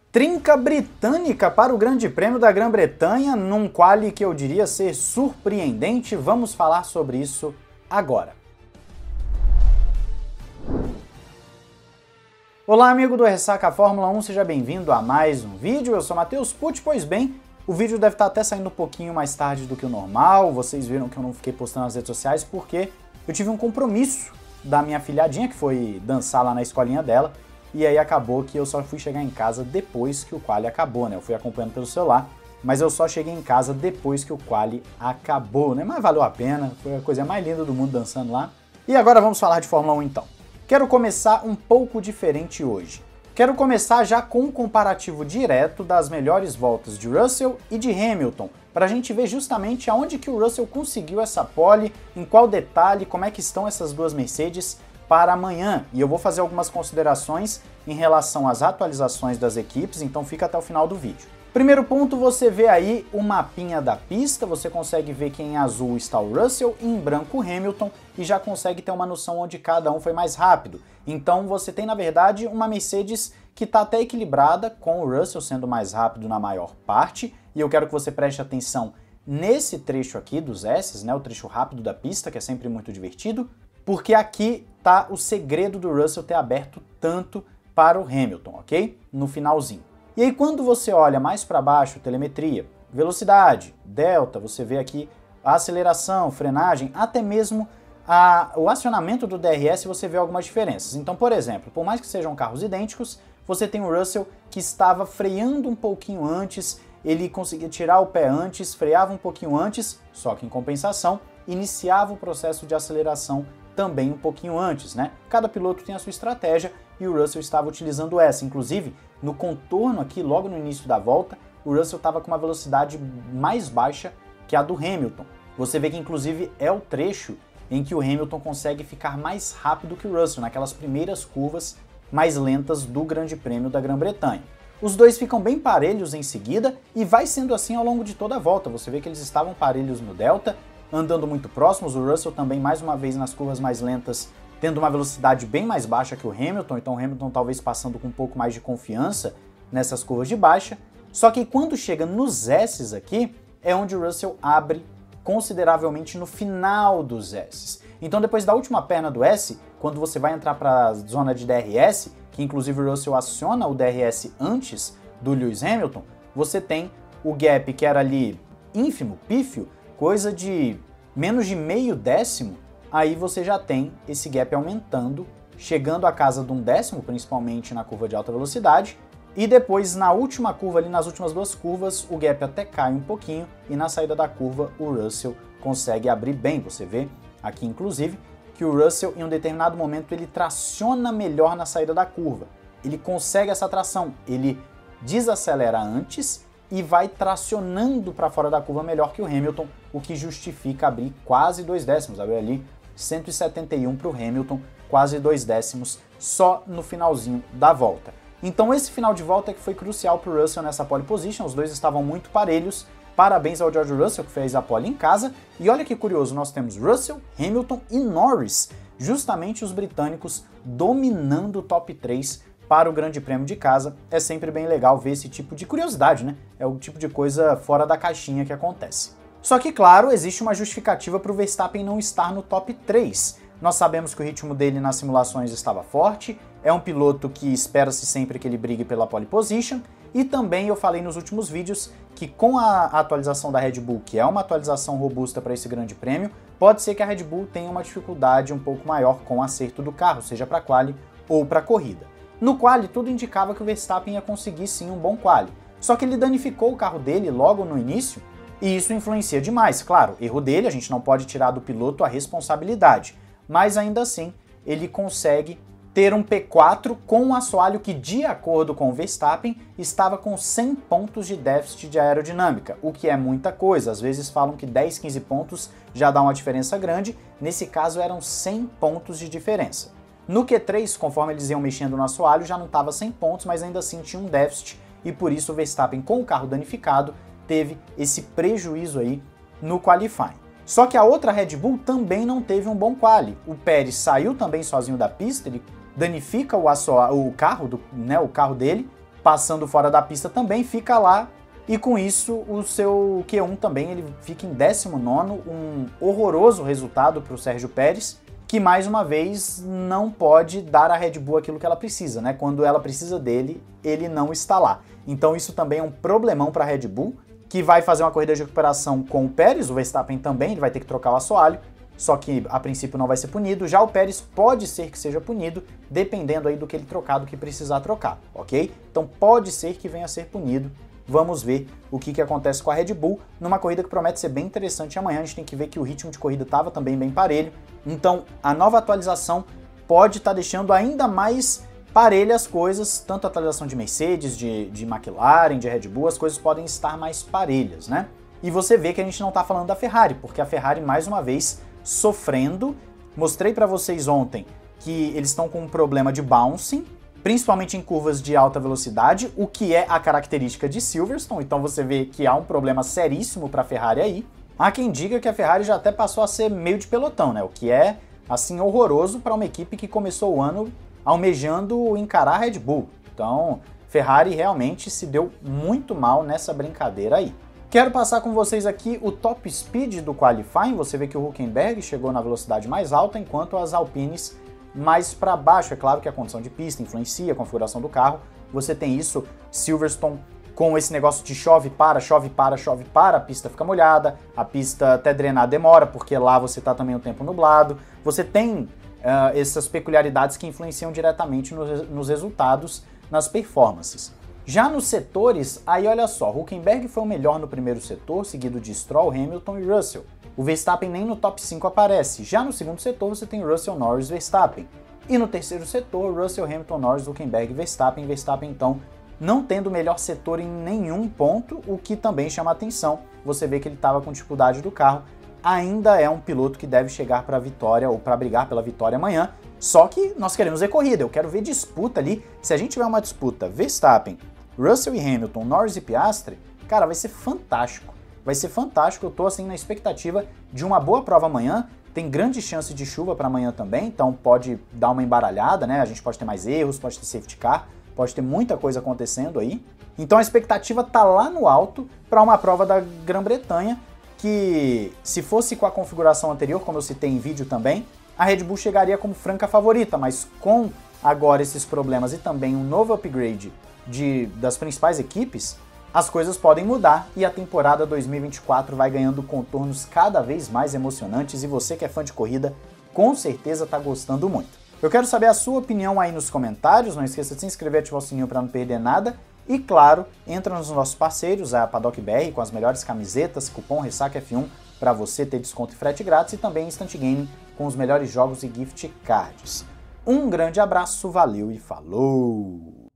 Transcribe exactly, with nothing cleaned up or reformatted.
Trinca britânica para o Grande Prêmio da Grã-Bretanha, num quali que eu diria ser surpreendente. Vamos falar sobre isso agora. Olá, amigo do Ressaca Fórmula um, seja bem-vindo a mais um vídeo. Eu sou Matheus Pucci. Pois bem, o vídeo deve estar até saindo um pouquinho mais tarde do que o normal. Vocês viram que eu não fiquei postando nas redes sociais porque eu tive um compromisso da minha filhadinha, que foi dançar lá na escolinha dela. E aí acabou que eu só fui chegar em casa depois que o quali acabou, né? Eu fui acompanhando pelo celular, mas eu só cheguei em casa depois que o quali acabou, né? Mas valeu a pena, foi a coisa mais linda do mundo dançando lá. E agora vamos falar de Fórmula um então. Quero começar um pouco diferente hoje. Quero começar já com um comparativo direto das melhores voltas de Russell e de Hamilton, para a gente ver justamente aonde que o Russell conseguiu essa pole, em qual detalhe, como é que estão essas duas Mercedes para amanhã, e eu vou fazer algumas considerações em relação às atualizações das equipes, então fica até o final do vídeo. Primeiro ponto, você vê aí o mapinha da pista, você consegue ver que em azul está o Russell e em branco o Hamilton, e já consegue ter uma noção onde cada um foi mais rápido. Então você tem, na verdade, uma Mercedes que está até equilibrada, com o Russell sendo mais rápido na maior parte, e eu quero que você preste atenção nesse trecho aqui dos S's, né, o trecho rápido da pista, que é sempre muito divertido, porque aqui tá o segredo do Russell ter aberto tanto para o Hamilton, ok? No finalzinho. E aí quando você olha mais para baixo, telemetria, velocidade, delta, você vê aqui a aceleração, frenagem, até mesmo a, o acionamento do D R S, você vê algumas diferenças. Então, por exemplo, por mais que sejam carros idênticos, você tem o Russell que estava freando um pouquinho antes, ele conseguia tirar o pé antes, freava um pouquinho antes, só que em compensação, iniciava o processo de aceleração também um pouquinho antes, né? Cada piloto tem a sua estratégia e o Russell estava utilizando essa. Inclusive, no contorno aqui, logo no início da volta, o Russell estava com uma velocidade mais baixa que a do Hamilton. Você vê que, inclusive, é o trecho em que o Hamilton consegue ficar mais rápido que o Russell, naquelas primeiras curvas mais lentas do Grande Prêmio da Grã-Bretanha. Os dois ficam bem parelhos em seguida e vai sendo assim ao longo de toda a volta. Você vê que eles estavam parelhos no delta, andando muito próximos, o Russell também mais uma vez nas curvas mais lentas, tendo uma velocidade bem mais baixa que o Hamilton, então o Hamilton talvez passando com um pouco mais de confiança nessas curvas de baixa, só que quando chega nos S's aqui, é onde o Russell abre consideravelmente no final dos S's. Então depois da última perna do S, quando você vai entrar para a zona de D R S, que inclusive o Russell aciona o D R S antes do Lewis Hamilton, você tem o gap que era ali ínfimo, pífio, coisa de menos de meio décimo, aí você já tem esse gap aumentando, chegando à casa de um décimo, principalmente na curva de alta velocidade, e depois na última curva, ali nas últimas duas curvas, o gap até cai um pouquinho, e na saída da curva o Russell consegue abrir bem. Você vê aqui, inclusive, que o Russell em um determinado momento ele traciona melhor na saída da curva. Ele consegue essa tração, ele desacelera antes e vai tracionando para fora da curva melhor que o Hamilton, o que justifica abrir quase dois décimos, abriu ali cento e setenta e um para o Hamilton, quase dois décimos só no finalzinho da volta. Então esse final de volta é que foi crucial para o Russell nessa pole position, os dois estavam muito parelhos, parabéns ao George Russell que fez a pole em casa, e olha que curioso, nós temos Russell, Hamilton e Norris, justamente os britânicos dominando o top três para o Grande Prêmio de casa. É sempre bem legal ver esse tipo de curiosidade, né? É o tipo de coisa fora da caixinha que acontece. Só que, claro, existe uma justificativa para o Verstappen não estar no top três. Nós sabemos que o ritmo dele nas simulações estava forte, é um piloto que espera-se sempre que ele brigue pela pole position, e também eu falei nos últimos vídeos que com a atualização da Red Bull, que é uma atualização robusta para esse Grande Prêmio, pode ser que a Red Bull tenha uma dificuldade um pouco maior com o acerto do carro, seja para quali ou para corrida. No quali, tudo indicava que o Verstappen ia conseguir sim um bom quali, só que ele danificou o carro dele logo no início, e isso influencia demais. Claro, erro dele, a gente não pode tirar do piloto a responsabilidade, mas ainda assim ele consegue ter um P quatro com um assoalho que, de acordo com o Verstappen, estava com cem pontos de déficit de aerodinâmica, o que é muita coisa. Às vezes falam que dez, quinze pontos já dá uma diferença grande, nesse caso eram cem pontos de diferença. No Q três, conforme eles iam mexendo no assoalho, já não estava cem pontos, mas ainda assim tinha um déficit, e por isso o Verstappen, com o carro danificado, teve esse prejuízo aí no qualifying. Só que a outra Red Bull também não teve um bom quali. O Pérez saiu também sozinho da pista, ele danifica o, o carro, do, né, o carro dele, passando fora da pista também, fica lá. E com isso, o seu Q um também ele fica em décimo nono, um horroroso resultado para o Sérgio Pérez, que mais uma vez não pode dar à Red Bull aquilo que ela precisa, né? Quando ela precisa dele, ele não está lá. Então isso também é um problemão para a Red Bull, que vai fazer uma corrida de recuperação com o Pérez, o Verstappen também, ele vai ter que trocar o assoalho, só que a princípio não vai ser punido. Já o Pérez pode ser que seja punido, dependendo aí do que ele trocar, do que precisar trocar, ok? Então pode ser que venha a ser punido. Vamos ver o que, que acontece com a Red Bull numa corrida que promete ser bem interessante amanhã. A gente tem que ver que o ritmo de corrida estava também bem parelho. Então, a nova atualização pode estar tá deixando ainda mais parelhas as coisas, tanto a atualização de Mercedes, de, de McLaren, de Red Bull, as coisas podem estar mais parelhas, né? E você vê que a gente não está falando da Ferrari, porque a Ferrari, mais uma vez, sofrendo. Mostrei para vocês ontem que eles estão com um problema de bouncing, principalmente em curvas de alta velocidade, o que é a característica de Silverstone, então você vê que há um problema seríssimo para a Ferrari aí. Há quem diga que a Ferrari já até passou a ser meio de pelotão, né? O que é, assim, horroroso para uma equipe que começou o ano almejando encarar a Red Bull. Então, Ferrari realmente se deu muito mal nessa brincadeira aí. Quero passar com vocês aqui o top speed do qualifying. Você vê que o Hülkenberg chegou na velocidade mais alta, enquanto as Alpines mais para baixo. É claro que a condição de pista influencia a configuração do carro. Você tem isso, Silverstone, com esse negócio de chove para, chove para, chove para, a pista fica molhada, a pista até drenar demora, porque lá você está também o tempo nublado. Você tem uh, essas peculiaridades que influenciam diretamente nos, nos resultados, nas performances. Já nos setores, aí olha só, Hülkenberg foi o melhor no primeiro setor, seguido de Stroll, Hamilton e Russell. O Verstappen nem no top cinco aparece. Já no segundo setor você tem Russell, Norris, Verstappen. E no terceiro setor, Russell, Hamilton, Norris, Hülkenberg, Verstappen. Verstappen, então, não tendo o melhor setor em nenhum ponto, o que também chama atenção. Você vê que ele estava com dificuldade do carro. Ainda é um piloto que deve chegar para a vitória ou para brigar pela vitória amanhã. Só que nós queremos ver corrida, eu quero ver disputa ali. Se a gente tiver uma disputa Verstappen, Russell e Hamilton, Norris e Piastri, cara, vai ser fantástico. Vai ser fantástico, eu tô assim na expectativa de uma boa prova amanhã. Tem grande chance de chuva para amanhã também, então pode dar uma embaralhada, né? A gente pode ter mais erros, pode ter safety car, pode ter muita coisa acontecendo aí. Então a expectativa tá lá no alto para uma prova da Grã-Bretanha, que se fosse com a configuração anterior, como eu citei em vídeo também, a Red Bull chegaria como franca favorita, mas com agora esses problemas e também um novo upgrade de, das principais equipes, as coisas podem mudar e a temporada dois mil e vinte e quatro vai ganhando contornos cada vez mais emocionantes e você que é fã de corrida com certeza está gostando muito. Eu quero saber a sua opinião aí nos comentários, não esqueça de se inscrever e ativar o sininho para não perder nada e claro, entra nos nossos parceiros, a Paddock B R com as melhores camisetas, cupom Ressaca F um para você ter desconto e frete grátis e também Instant Gaming com os melhores jogos e gift cards. Um grande abraço, valeu e falou!